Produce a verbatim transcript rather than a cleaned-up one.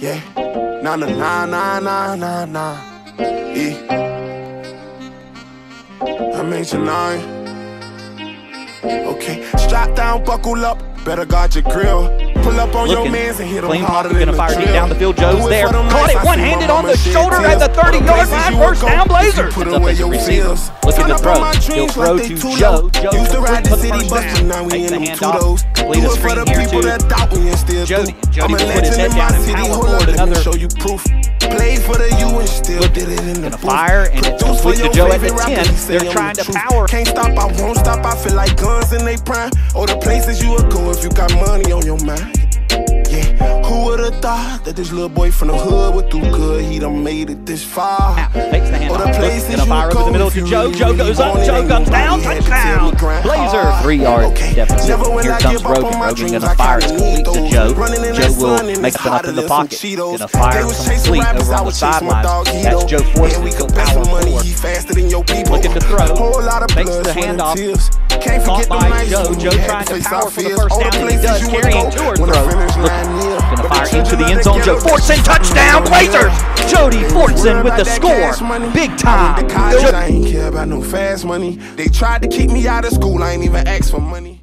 Yeah, nah, nah, nah, nah, nah, nah, nah. Yeah. I made your nine. Okay, strap down, buckle up, better guard your grill. Pull up on your mans and hit them harder than gonna the fire drill. deep down the field. Joe's there. Caught it one-handed on the shoulder at the thirty-yard line. First down, Blazers. Put away your feels. Look at the throw. He'll throw to Joe. Joe used to ride the city bus, but now we Takes in the them handoff. two-dos. Complete a Do it for the screen here people to that doubt me and still Jody. do. Jody I'm a will put his legend head in my down and city. power Hold forward up, let me another. show you proof. Played for the U and still did it in the Gonna booth. fire, and it's Produce for complete to your Joe at the favorite ten. rapper, he say They're I'm trying the to truth. power. Can't stop, I won't stop. I feel like guns in they prime. Or the places you would go if you got money on your mind. Yeah, who would've thought that this little boy from the hood would do good? He done made it this far. Out. Takes the Or handoff. the places Gonna fire you over the middle go to if you Joe. really Joe goes up. want it, Joe ain't comes down. nobody had to tell me Touchdown. grind Blazer. hard. Three yard Okay. deficit. Never will Here I comes give up Rogan. on my Rogan dreams. gonna I fire. kinda It's need complete to those. Joe. Running in Joe that will sun and make it's a up hotter in the than some pocket. Cheetos. Gonna fire They was chasing complete rappers, over I on the was chasing my dog sidelines. That's Hito. Joe Force. And we Go could bet power some money. forward. He faster than your people. Look at the throw. Whole lot of Takes blood, the sweat, and handoff. tears. Can't Caught forget by them nights Joe. when Joe you had trying to to face power our for the fears. first All the down, and he places does, you would carrying go to her when the throw. finish Look, line near. Gonna But fire the into children the of end the zone. ghetto Joe Fortson, just touchdown, don't Blazers. care. Jody They Fortson worry with about the that score. cash money. Big I went time. to college, I ain't care about no fast money. They tried to keep me out of school, I ain't even asked for money.